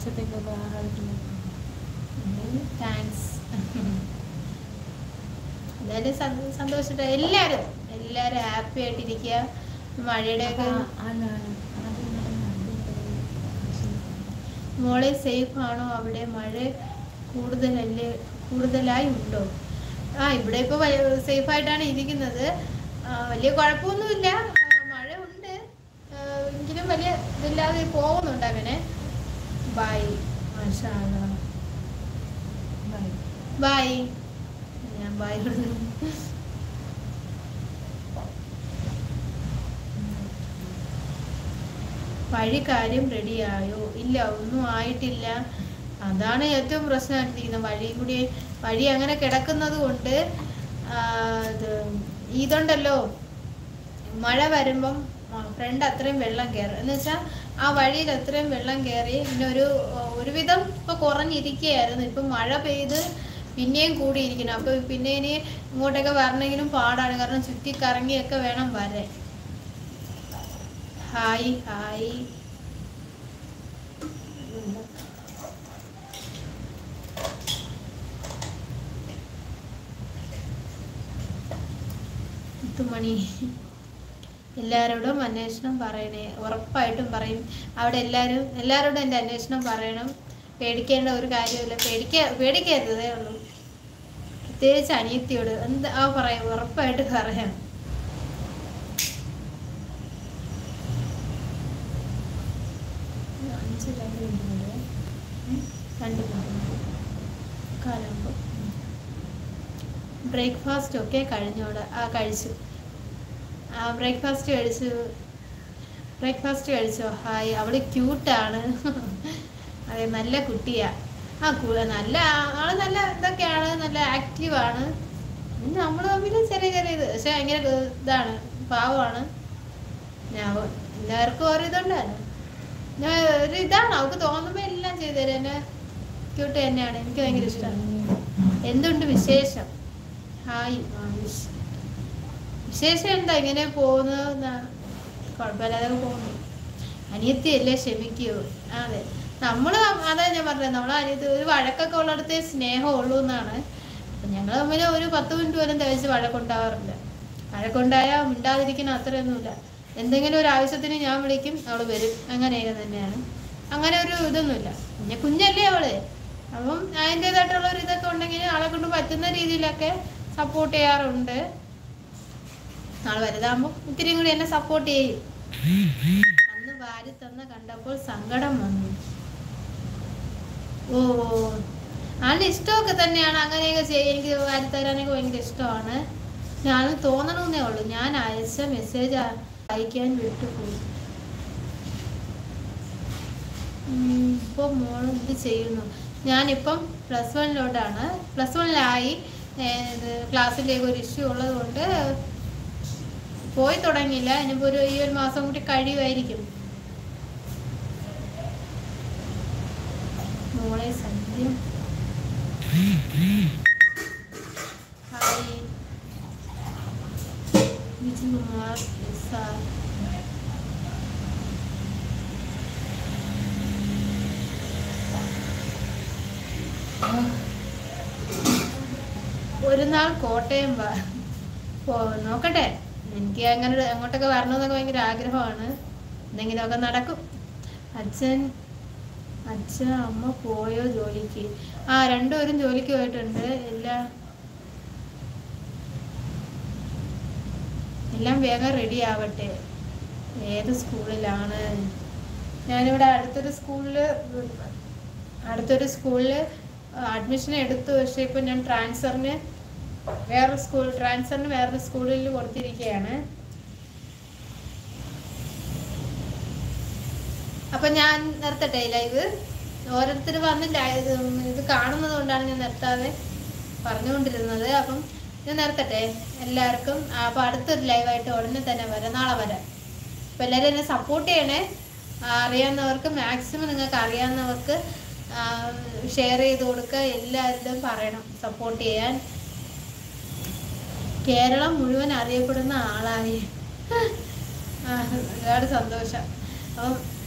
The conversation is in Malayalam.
വർഷത്തേക്കുള്ള ആഹാരത്തിന് താങ്ക്സ്. എന്തായാലും സന്തോഷിട്ട് എല്ലാവരും ഹാപ്പി ആയിട്ടിരിക്കുക. മഴയുടെയൊക്കെ മോളെ സേഫ് ആണോ അവിടെ? മഴ കൂടുതലായി ഉണ്ടോ? ഇവിടെ ഇപ്പോൾ സേഫായിട്ടാണ് ഇരിക്കുന്നത്. വലിയ കുഴപ്പമൊന്നുമില്ല. മഴ ഉണ്ട് എങ്കിലും വലിയ ഇതില്ലാതെ പോകുന്നുണ്ട് അങ്ങനെ. ബൈ. മാഷാ അല്ലാഹ്. ബൈ. ഞാൻ ബൈ. വഴി കാര്യം റെഡിയായോ? ഇല്ല, ഒന്നും ആയിട്ടില്ല. അതാണ് ഏറ്റവും പ്രശ്നമായിട്ടിരിക്കുന്നത്. വഴി അങ്ങനെ കിടക്കുന്നത് കൊണ്ട് ഇതുണ്ടല്ലോ, മഴ വരുമ്പം ഫ്രണ്ട് അത്രയും വെള്ളം കയറും. എന്ന് വെച്ചാൽ ആ വഴിയിൽ അത്രയും വെള്ളം കയറി. പിന്നെ ഒരുവിധം ഇപ്പൊ കുറഞ്ഞിരിക്കുകയായിരുന്നു. ഇപ്പം മഴ പെയ്ത് പിന്നെയും കൂടിയിരിക്കണം. അപ്പൊ പിന്നെ ഇനി ഇങ്ങോട്ടൊക്കെ വരണമെങ്കിലും പാടാണ്. കാരണം ചുറ്റി കറങ്ങിയൊക്കെ വേണം വരാൻ. Hi hi. മണി എല്ലാവരോടും അന്വേഷണം പറയണേ. ഉറപ്പായിട്ടും പറയും. അവിടെ എല്ലാവരോടും എൻ്റെ അന്വേഷണം പറയണം. പേടിക്കേണ്ട ഒരു കാര്യമില്ല. പേടിക്കരുതേ ഉള്ളൂ. പ്രത്യേകിച്ച് അനിയത്തിയോട് പറയാം, ഉറപ്പായിട്ട് പറയാം. ബ്രേക്ക്ഫാസ്റ്റ് ഒക്കെ കഴിഞ്ഞോട്? കഴിച്ചു. ബ്രേക്ക്ഫാസ്റ്റ് കഴിച്ചോ? ഹായ്. അവള് ക്യൂട്ടാണ്. അതെ, നല്ല കുട്ടിയാ. നല്ല ആള്. നല്ല ഇതൊക്കെയാണ്. നല്ല ആക്റ്റീവാണ്. നമ്മൾ തമ്മിൽ ചെറിയ ഇത്, പക്ഷെ ഭയങ്കര ഇതാണ്, പാവമാണ്. എല്ലാവർക്കും ഓരോ ഇതുണ്ടായിരുന്നു. ഒരു ഇതാണ്, അവൾക്ക് തോന്നുമ്പോ എല്ലാം ചെയ്തു തരും. എന്നെ ക്യൂട്ട് തന്നെയാണ്. എനിക്ക് ഭയങ്കര ഇഷ്ടമാണ്. എന്തുണ്ട് വിശേഷം? ഹായ്. വിശേഷം എന്താ? ഇങ്ങനെ പോകുന്നു. കുഴപ്പമില്ലാതെ പോകുന്നു. അനിയത്തിയല്ലേ, ക്ഷമിക്കൂ. അതെ, അതാ ഞാൻ പറഞ്ഞത്. അനിയത്തി ഒരു വഴക്കൊക്കെ ഉള്ളിടത്തേ സ്നേഹമുള്ളൂ എന്നാണ്. ഞങ്ങൾ തമ്മിൽ ഒരു 10 മിനിറ്റ് പോലും തികച്ച് വഴക്കുണ്ടാവാറില്ല. വഴക്കുണ്ടായാൽ മിണ്ടാതിരിക്കണം, അത്രയൊന്നുമില്ല. എന്തെങ്കിലും ഒരു ആവശ്യത്തിന് ഞാൻ വിളിക്കും, അവള് വരും. അങ്ങനെയൊക്കെ തന്നെയാണ്. അങ്ങനെ ഒരു ഇതൊന്നുമില്ല. പിന്നെ കുഞ്ഞല്ലേ അവള്. അപ്പം അതിൻ്റെതായിട്ടുള്ള ഒരു ഇതൊക്കെ ഉണ്ടെങ്കിൽ ആളെ കൊണ്ട് പറ്റുന്ന രീതിയിലൊക്കെ സപ്പോർട്ട് ചെയ്യാറുണ്ട്. നാളെ വലുതാകുമ്പോൾ ഇത്തിരിയും കൂടി എന്നെ സപ്പോർട്ട് ചെയ്യും. അന്ന് വാരി തന്ന കണ്ടപ്പോൾ സങ്കടം വന്നു. ആളുടെ ഇഷ്ടമൊക്കെ തന്നെയാണ്. അങ്ങനെയൊക്കെ ചെയ്യും. എനിക്ക് വാരി തരാനൊക്കെ ഭയങ്കര ഇഷ്ടമാണ്. ഞാനും തോന്നണമെന്നേ ഉള്ളൂ. ഞാൻ അയച്ച മെസ്സേജ് അയക്കാൻ വിട്ടുപോയി. ഇപ്പോൾ മോൾ എന്ത് ചെയ്യുന്നു? ഞാനിപ്പം +1 +1 ക്ലാസ്സിലേക്ക് ഒരു ഇഷ്യൂ ഉള്ളത് കൊണ്ട് പോയി തുടങ്ങിയില്ല. ഇനിയിപ്പോൾ ഈ ഒരു മാസം കൂടി കഴിയുമായിരിക്കും. മോളെ സന്ധ്യം. ഹായ് വിജുകുമാർ. ഒരു നാൾ കോട്ടയം നോക്കട്ടെ. എനിക്ക് അങ്ങനെ അങ്ങോട്ടൊക്കെ വരണമെന്നൊക്കെ ഭയങ്കര ആഗ്രഹമാണ്. എന്തെങ്കിലുമൊക്കെ നടക്കും. അച്ഛൻ അമ്മ പോയോ ജോലിക്ക്? രണ്ടുപേരും ജോലിക്ക് പോയിട്ടുണ്ട്. എല്ലാം വേഗം റെഡി ആവട്ടെ. ഏത് സ്കൂളിലാണ്? ഞാനിവിടെ അടുത്തൊരു സ്കൂളിൽ അഡ്മിഷൻ എടുത്തു. പക്ഷെ ഇപ്പം ഞാൻ ട്രാൻസ്ഫറിന് വേറൊരു സ്കൂളിൽ കൊടുത്തിരിക്കുകയാണ്. അപ്പം ഞാൻ നിർത്തട്ടെ ലൈവ്. ഓരോരുത്തർ വന്നില്ല, ഇത് കാണുന്നത് കൊണ്ടാണ് ഞാൻ നിർത്താതെ പറഞ്ഞുകൊണ്ടിരുന്നത്. അപ്പം ഞാൻ നിർത്തട്ടെ. എല്ലാവർക്കും അപ്പോൾ അടുത്തൊരു ലൈവായിട്ട് ഉടനെ തന്നെ വരാം. നാളെ വരാം. അപ്പോൾ എല്ലാവരും എന്നെ സപ്പോർട്ട് ചെയ്യണേ. അറിയാവുന്നവർക്ക്, മാക്സിമം നിങ്ങൾക്ക് അറിയാവുന്നവർക്ക് ഷെയർ ചെയ്ത് കൊടുക്കുക. എല്ലാവരും പറയണം സപ്പോർട്ട് ചെയ്യാൻ. കേരളം മുഴുവൻ അറിയപ്പെടുന്ന ആളായി. ഒരുപാട് സന്തോഷം. അപ്പം